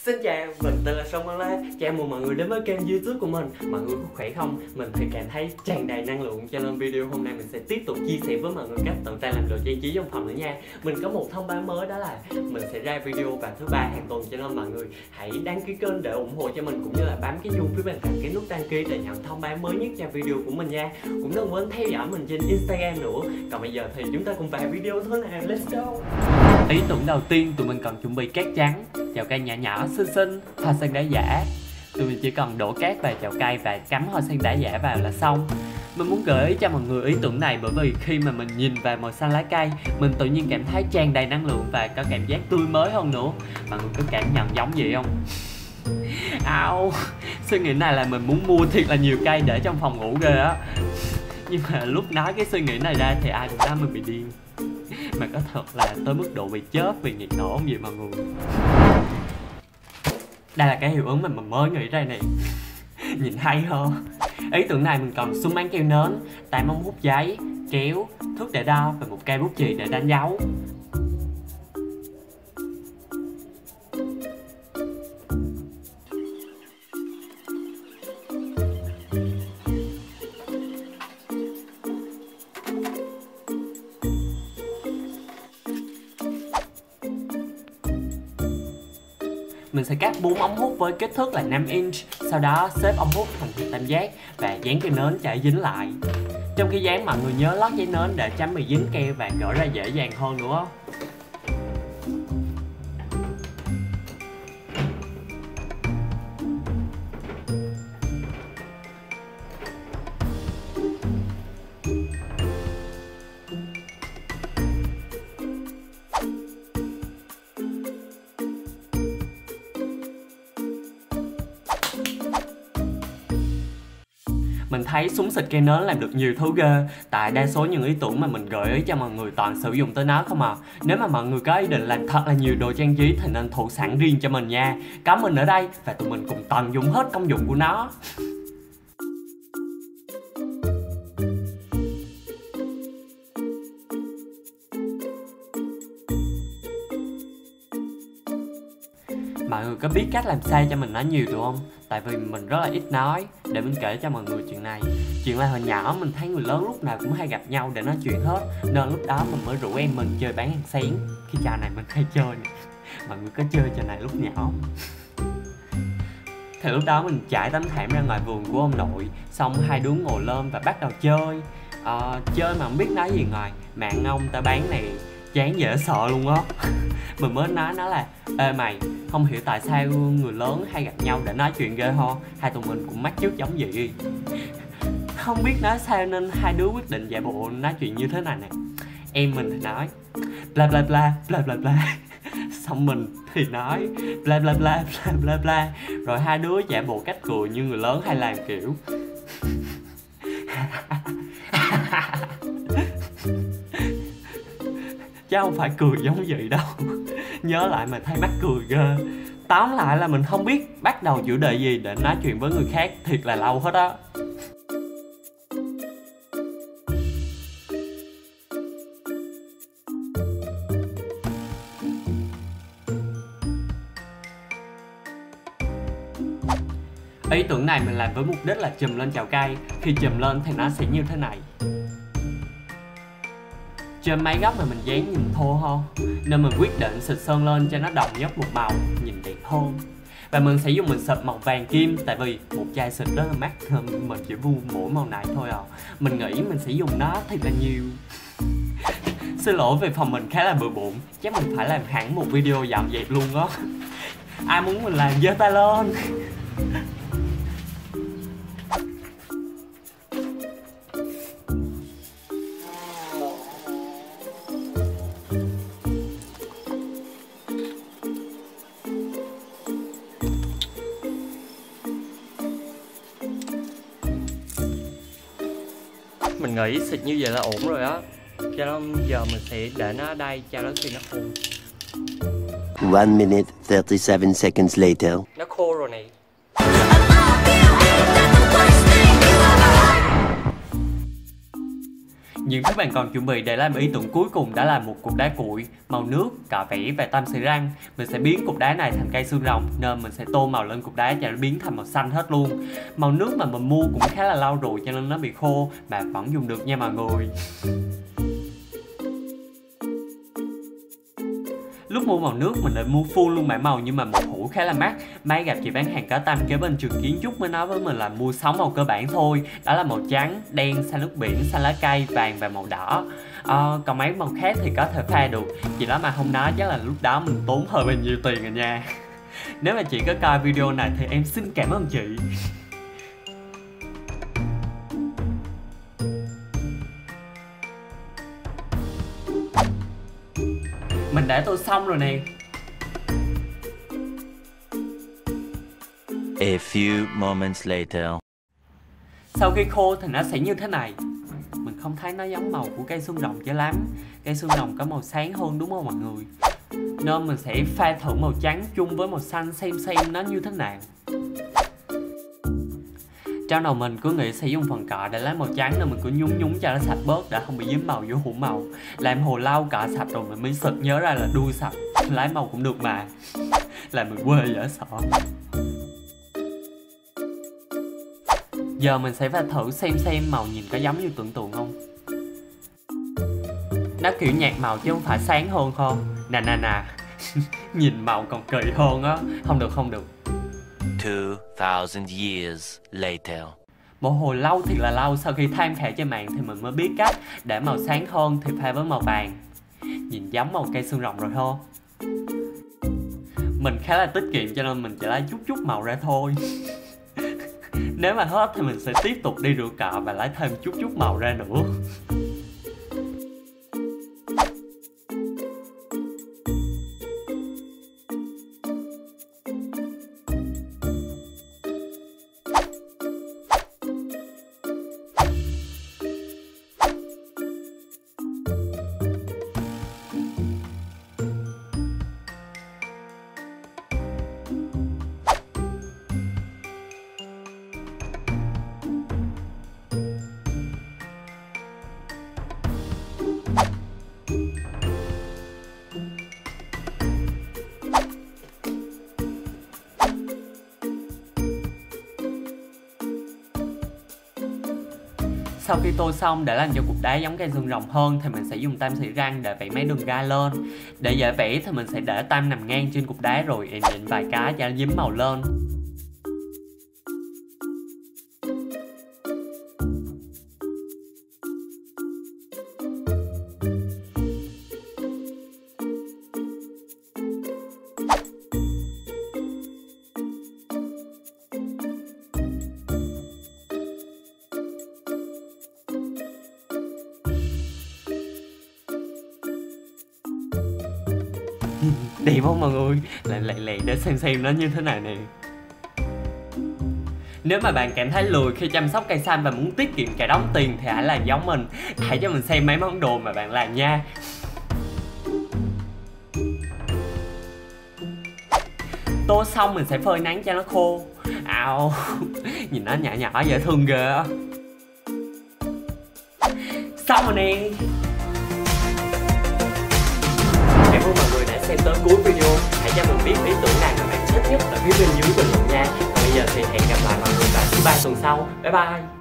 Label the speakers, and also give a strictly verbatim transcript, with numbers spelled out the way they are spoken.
Speaker 1: Xin chào, mình tên là Song Văn Lê. Chào mừng mọi người đến với kênh YouTube của mình. Mọi người có khỏe không? Mình thì cảm thấy tràn đầy năng lượng, cho nên video hôm nay mình sẽ tiếp tục chia sẻ với mọi người cách tự tay làm đồ trang trí trong phòng nữa nha. Mình có một thông báo mới, đó là mình sẽ ra video vào thứ ba hàng tuần, cho nên mọi người hãy đăng ký kênh để ủng hộ cho mình, cũng như là bấm cái chuông phía bên cạnh cái nút đăng ký để nhận thông báo mới nhất cho video của mình nha. Cũng đừng quên theo dõi mình trên Instagram nữa. Còn bây giờ thì chúng ta cùng vào video thôi nào. Let's go. Ý tưởng đầu tiên tụi mình cần chuẩn bị cát trắng, chậu cây nhỏ nhỏ xinh xinh, hoa sen đá giả. Tụi mình chỉ cần đổ cát vào chậu cây và cắm hoa sen đá giả vào là xong. Mình muốn gợi ý cho mọi người ý tưởng này bởi vì khi mà mình nhìn vào màu xanh lá cây, mình tự nhiên cảm thấy tràn đầy năng lượng và có cảm giác tươi mới hơn nữa. Mọi người có cảm nhận giống vậy không? Ao, suy nghĩ này là mình muốn mua thiệt là nhiều cây để trong phòng ngủ ghê á. Nhưng mà lúc nói cái suy nghĩ này ra thì ai cũng nói mình bị điên. Mà có thật là tới mức độ bị chết vì nhiệt nổ không vậy mọi người. Đây là cái hiệu ứng mà mình mới nghĩ ra này. Nhìn hay hơn. Ý tưởng này mình cần súng bắn keo nến, tám ống hút giấy, kéo, thước để đo và một cây bút chì để đánh dấu. Mình sẽ cắt bốn ống hút với kích thước là năm inch, sau đó xếp ống hút thành hình tam giác và dán keo nến cho dính lại. Trong khi dán, mọi người nhớ lót giấy nến để tránh bị dính keo và gỡ ra dễ dàng hơn nữa. Mình thấy súng xịt cây nến làm được nhiều thứ ghê. Tại đa số những ý tưởng mà mình gợi ý cho mọi người toàn sử dụng tới nó không à. Nếu mà mọi người có ý định làm thật là nhiều đồ trang trí thì nên thủ sẵn riêng cho mình nha. Có mình ở đây và tụi mình cùng tận dụng hết công dụng của nó. Mọi người có biết cách làm sao cho mình nói nhiều được không? Tại vì mình rất là ít nói. Để mình kể cho mọi người chuyện này. Chuyện là hồi nhỏ mình thấy người lớn lúc nào cũng hay gặp nhau để nói chuyện hết, nên lúc đó mình mới rủ em mình chơi bán hàng xén. Cái trò này mình hay chơi nè. Mọi người có chơi trò này lúc nhỏ không? Thì lúc đó mình trải tấm thảm ra ngoài vườn của ông nội, xong hai đứa ngồi lên và bắt đầu chơi. à, Chơi mà không biết nói gì ngoài mạng ông ta bán này chán dễ sợ luôn á. Mình mới nói nó là: ê mày, không hiểu tại sao người lớn hay gặp nhau để nói chuyện ghê ho. Hai tụi mình cũng mắc trước giống vậy. Không biết nói sao nên hai đứa quyết định giả bộ nói chuyện như thế này nè. Em mình thì nói bla bla bla bla bla bla, xong mình thì nói bla bla bla bla bla bla. Rồi hai đứa giả bộ cách cười như người lớn hay làm, kiểu chứ không phải cười giống vậy đâu. Nhớ lại mà thấy mắc cười ghê. Tóm lại là mình không biết bắt đầu chủ đề gì để nói chuyện với người khác thiệt là lâu hết á. Ý tưởng này mình làm với mục đích là chùm lên chậu cây. Khi chùm lên thì nó sẽ như thế này. Trên mấy góc mà mình dán nhìn thô hơn, nên mình quyết định xịt sơn lên cho nó đồng nhất một màu, nhìn đẹp hơn. Và mình sẽ dùng mình xịt màu vàng kim, tại vì một chai xịt rất là mắc nên mình chỉ mua mỗi màu này thôi à. Mình nghĩ mình sẽ dùng nó thật là nhiều. Xin lỗi vì phòng mình khá là bừa bộn, chắc mình phải làm hẳn một video dọn dẹp luôn á. Ai muốn mình làm giơ tay lên. Mình nghĩ xịt như vậy là ổn rồi á. Cho nên giờ mình sẽ để nó ở đây cho đến khi nó khô.
Speaker 2: One minute thirty-seven seconds later.
Speaker 1: Nó khô rồi này. Những thứ bạn còn chuẩn bị để làm ý tưởng cuối cùng đó là một cục đá cuội, màu nước, cọ vẽ và tam xì răng. Mình sẽ biến cục đá này thành cây xương rồng nên mình sẽ tô màu lên cục đá cho nó biến thành màu xanh hết luôn. Màu nước mà mình mua cũng khá là lâu rồi cho nên nó bị khô mà vẫn dùng được nha mọi người. Lúc mua màu nước mình định mua full luôn bảng màu nhưng mà một hũ khá là mắc. May gặp chị bán hàng cá tăm kế bên trường kiến trúc mới nói với mình là mua sáu màu cơ bản thôi. Đó là màu trắng, đen, xanh nước biển, xanh lá cây, vàng và màu đỏ. à, Còn mấy màu khác thì có thể pha được. Chị đó mà không nói chắc là lúc đó mình tốn hơi bao nhiêu tiền rồi nha. Nếu mà chị có coi video này thì em xin cảm ơn chị. Mình đã tô xong rồi nè.
Speaker 2: A few moments later.
Speaker 1: Sau khi khô thì nó sẽ như thế này. Mình không thấy nó giống màu của cây xương rồng cho lắm. Cây xương rồng có màu sáng hơn đúng không mọi người? Nên mình sẽ pha thử màu trắng chung với màu xanh xem xem nó như thế nào. Trong đầu mình cứ nghĩ sẽ dùng phần cọ để lấy màu trắng nên mình cứ nhúng nhúng cho nó sạch bớt để không bị dính màu vô hũ màu. Làm hồi lâu cọ sạch rồi mình mới sực nhớ ra là đuôi sạch, lấy màu cũng được mà. Làm mình quê dễ sợ. Giờ mình sẽ pha thử xem xem màu nhìn có giống như tưởng tượng không. Nó kiểu nhạt màu chứ không phải sáng hơn không. Nè nè nè. Nhìn màu còn kỳ hơn á. Không được không được.
Speaker 2: Two thousand years later.
Speaker 1: Một hồi lâu thiệt là lâu sau khi tham khảo trên mạng thì mình mới biết cách để màu sáng hơn thì pha với màu vàng. Nhìn giống màu cây xương rồng rồi thôi. Mình khá là tiết kiệm cho nên mình chỉ lấy chút chút màu ra thôi. Nếu mà hết thì mình sẽ tiếp tục đi rửa cọ và lấy thêm chút chút màu ra nữa. Sau khi tô xong để làm cho cục đá giống cây xương rồng hơn thì mình sẽ dùng tam xị răng để vẽ mấy đường gai lên. Để dễ vẽ thì mình sẽ để tam nằm ngang trên cục đá rồi em nhịn vài cái cho nó dính màu lên. Đẹp không mọi người? Lại lại lại để xem xem nó như thế nào nè. Nếu mà bạn cảm thấy lười khi chăm sóc cây xanh và muốn tiết kiệm cả đống tiền thì hãy làm giống mình. Hãy cho mình xem mấy món đồ mà bạn làm nha. Tô xong mình sẽ phơi nắng cho nó khô. Ào, nhìn nó nhỏ nhỏ dễ thương ghê á. Xong rồi nè. Cảm ơn mọi người đã xem tới cuối video. Hãy cho mình biết ý tưởng nào mà bạn thích nhất ở phía bên dưới bình luận nha. Còn bây giờ thì hẹn gặp lại mọi người vào thứ ba tuần sau. Bye bye.